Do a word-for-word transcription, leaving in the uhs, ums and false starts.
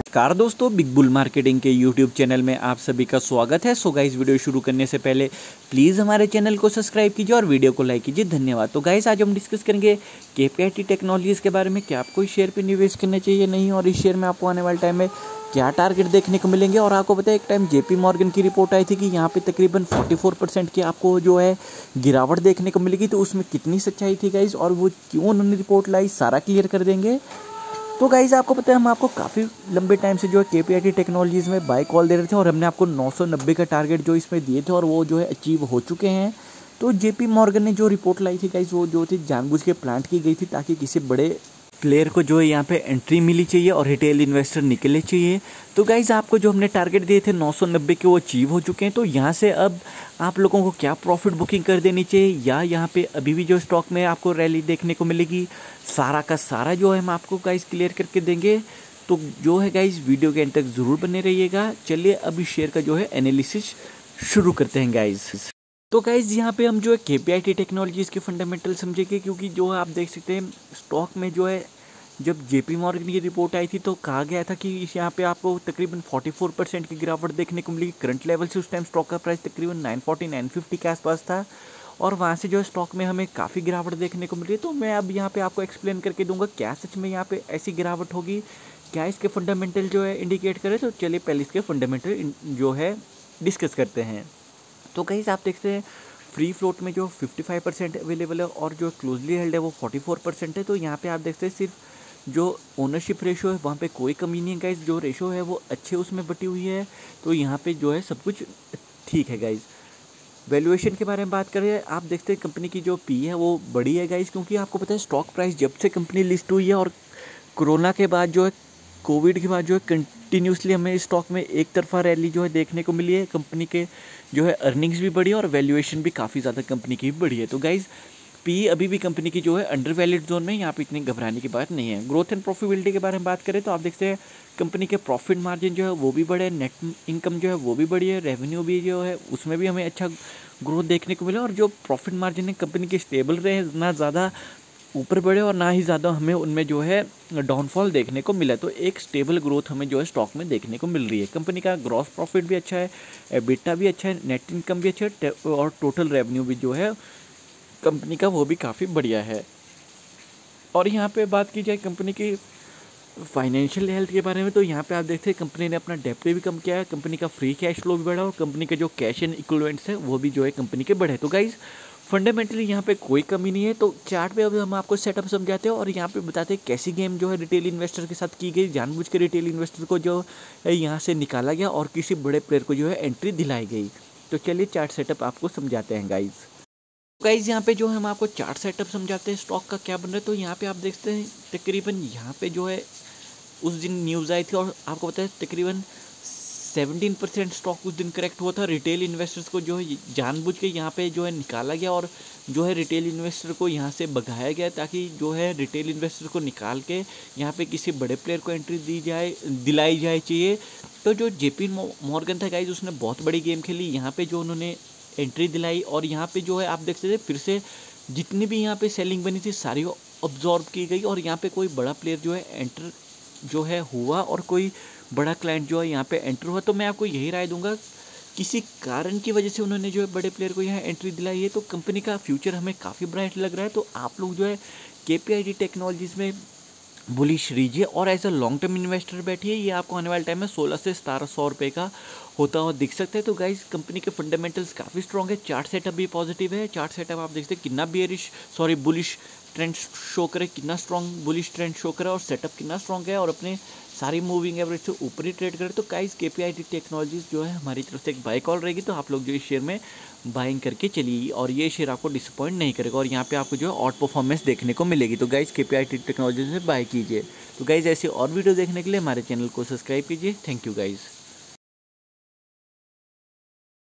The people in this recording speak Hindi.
कार दोस्तों, बिग बुल मार्केटिंग के यूट्यूब चैनल में आप सभी का स्वागत है। सो गाइस, वीडियो शुरू करने से पहले प्लीज़ हमारे चैनल को सब्सक्राइब कीजिए और वीडियो को लाइक कीजिए। धन्यवाद। तो गाइस, आज हम डिस्कस करेंगे केपीआईटी टेक्नोलॉजीज़ के बारे में कि आपको इस शेयर पे निवेश करना चाहिए नहीं, और इस शेयर में आपको आने वाले टाइम में क्या टारगेट देखने को मिलेंगे। और आपको पता है, एक टाइम जेपी मॉर्गन की रिपोर्ट आई थी कि यहाँ पे तकरीबन चौवालीस परसेंट की आपको जो है गिरावट देखने को मिलेगी। तो उसमें कितनी सच्चाई थी गाइस, और वो क्यों उन्होंने रिपोर्ट लाई, सारा क्लियर कर देंगे। तो गाइज, आपको पता है, हम आपको काफ़ी लंबे टाइम से जो है केपीआईटी टेक्नोलॉजीज़ में बाय कॉल दे रहे थे, और हमने आपको नौ सौ नब्बे का टारगेट जो इसमें दिए थे, और वो जो है अचीव हो चुके हैं। तो जेपी मॉर्गन ने जो रिपोर्ट लाई थी गाइज, वो जो थी जानबूझ के प्लांट की गई थी ताकि किसी बड़े प्लेयर को जो है यहाँ पे एंट्री मिली चाहिए और रिटेल इन्वेस्टर निकले चाहिए। तो गाइज, आपको जो हमने टारगेट दिए थे नौ सौ नब्बे के, वो अचीव हो चुके हैं। तो यहाँ से अब आप लोगों को क्या प्रॉफिट बुकिंग कर देनी चाहिए, या यहाँ पे अभी भी जो स्टॉक में आपको रैली देखने को मिलेगी, सारा का सारा जो है हम आपको गाइज क्लियर करके देंगे। तो जो है गाइज, वीडियो के एंड तक ज़रूर बने रहिएगा। चलिए अब इस शेयर का जो है एनालिसिस शुरू करते हैं गाइज। तो गाइज, यहाँ पे हम जो है केपीआईटी टेक्नोलॉजीज़ के फंडामेंटल समझेंगे, क्योंकि जो है आप देख सकते हैं स्टॉक में जो है जब जेपी मॉर्गन की रिपोर्ट आई थी तो कहा गया था कि इस यहाँ पे आपको तकरीबन चौवालीस परसेंट की गिरावट देखने को मिलेगी। करंट लेवल से उस टाइम स्टॉक का प्राइस तकरीबन नौ सौ चालीस नौ सौ पचास के आसपास था, और वहाँ से जो है स्टॉक में हमें काफ़ी गिरावट देखने को मिली। तो मैं अब यहाँ पे आपको एक्सप्लेन करके दूंगा क्या सच में यहाँ पे ऐसी गिरावट होगी, क्या इसके फंडामेंटल जो है इंडिकेट करे। तो चलिए पहले इसके फंडामेंटल जो है डिस्कस करते हैं। तो कहीं आप देखते हैं फ्री फ्लोट में जो पचपन परसेंट अवेलेबल है, और जो क्लोजली हेल्ड है वो चौवालीस परसेंट है। तो यहाँ पे आप देखते हैं सिर्फ जो ओनरशिप रेशो है वहाँ पे कोई कमी नहीं है गाइज, जो रेशो है वो अच्छे उसमें बटी हुई है। तो यहाँ पे जो है सब कुछ ठीक है गाइज। वैल्यूएशन के बारे में बात करें, आप देखते हैं कंपनी की जो पी है वो बड़ी है गाइज, क्योंकि आपको पता है स्टॉक प्राइस जब से कंपनी लिस्ट हुई है और कोरोना के बाद जो है, कोविड के बाद जो है कंटिन्यूसली हमें स्टॉक में एक तरफा रैली जो है देखने को मिली है। कंपनी के जो है अर्निंग्स भी बढ़ी है और वैल्यूएशन भी काफ़ी ज़्यादा कंपनी की बढ़ी है। तो गाइज, पी अभी भी कंपनी की जो है अंडर वैलिड जोन में, यहाँ पे इतनी घबराने की बात नहीं है। ग्रोथ एंड प्रॉफिटेबिलिटी के बारे में बात करें तो आप देखते हैं कंपनी के प्रॉफिट मार्जिन जो है वो भी बढ़े, नेट इनकम जो है वो भी बढ़ी है, रेवेन्यू भी जो है उसमें भी हमें अच्छा ग्रोथ देखने को मिला। और जो प्रॉफिट मार्जिन है कंपनी के स्टेबल रहे, ना ज़्यादा ऊपर बढ़े और ना ही ज़्यादा हमें उनमें जो है डाउनफॉल देखने को मिला। तो एक स्टेबल ग्रोथ हमें जो है स्टॉक में देखने को मिल रही है। कंपनी का ग्रॉस प्रॉफिट भी अच्छा है, एबिटा भी अच्छा है, नेट इनकम भी अच्छा है, और टोटल रेवेन्यू भी जो है कंपनी का वो भी काफ़ी बढ़िया है। और यहाँ पे बात की जाए कंपनी की फाइनेंशियल हेल्थ के बारे में, तो यहाँ पे आप देखते हैं कंपनी ने अपना डेप्ट भी कम किया है, कंपनी का फ्री कैश फ्लो भी बढ़ा, और कंपनी के जो कैश एंड इक्विवेलेंट्स है वो भी जो है कंपनी के बढ़े। तो गाइज, फंडामेंटली यहाँ पे कोई कमी नहीं है। तो चार्ट पे अब हम आपको सेटअप समझाते हैं और यहाँ पे बताते हैं कैसी गेम जो है रिटेल इन्वेस्टर के साथ की गई, जानबूझ के रिटेल इन्वेस्टर को जो है यहाँ से निकाला गया और किसी बड़े प्लेयर को जो है एंट्री दिलाई गई। तो चलिए चार्ट सेटअप आपको समझाते हैं गाइज। गाइज, यहाँ पे जो है हम आपको चार्ट सेटअप समझाते हैं स्टॉक का क्या बन रहा है। तो यहाँ पे आप देखते हैं तकरीबन यहाँ पे जो है उस दिन न्यूज़ आई थी, और आपको पता है तकरीबन सत्रह परसेंट स्टॉक उस दिन करेक्ट हुआ था। रिटेल इन्वेस्टर्स को जो है जानबूझ के यहाँ पे जो है निकाला गया, और जो है रिटेल इन्वेस्टर को यहाँ से भगाया गया, ताकि जो है रिटेल इन्वेस्टर को निकाल के यहाँ पे किसी बड़े प्लेयर को एंट्री दी जाए दिलाई जाए चाहिए। तो जो जेपी मॉर्गन था गाइज, उसने बहुत बड़ी गेम खेली, यहाँ पे जो उन्होंने एंट्री दिलाई, और यहाँ पे जो है आप देख सकते थे फिर से जितनी भी यहाँ पे सेलिंग बनी थी सारी ऑब्जॉर्व की गई, और यहाँ पे कोई बड़ा प्लेयर जो है एंटर जो है हुआ, और कोई बड़ा क्लाइंट जो है यहाँ पे एंटर हुआ। तो मैं आपको यही राय दूंगा, किसी कारण की वजह से उन्होंने जो है बड़े प्लेयर को यहाँ एंट्री दिलाई है। तो कंपनी का फ्यूचर हमें काफ़ी ब्राइट लग रहा है। तो आप लोग जो है केपीआईटी टेक्नोलॉजीज़ में बुलिश रहिए, और as a long term investor बैठिए। ये आपको आने वाले टाइम में सोलह से सतारह सौ रुपये का होता हुआ दिख सकता है। तो गाइज, कंपनी के फंडामेंटल्स काफ़ी स्ट्रॉग है, चार्ट सेटअप भी पॉजिटिव है। चार्ट सेटअप आप देखते हैं कितना bearish sorry bullish trend show करे, कितना स्ट्रॉन्ग बुलिश ट्रेंड शो करे, और सेटअप कितना स्ट्रॉन्ग है, और अपने सारी मूविंग एवरेज से ऊपर ही ट्रेड करे। तो गाइज, केपीआईटी टेक्नोलॉजीज जो है हमारी तरफ से एक बाय कॉल रहेगी। तो आप लोग जो इस शेयर में बाइंग करके चलिए, और ये शेयर आपको डिसअपॉइंट नहीं करेगा, और यहाँ पे आपको जो है आउट परफॉर्मेंस देखने को मिलेगी। तो गाइज, केपीआईटी टेक्नोलॉजीज में बाय कीजिए। तो गाइज, ऐसी और वीडियो देखने के लिए हमारे चैनल को सब्सक्राइब कीजिए। Thank you guys.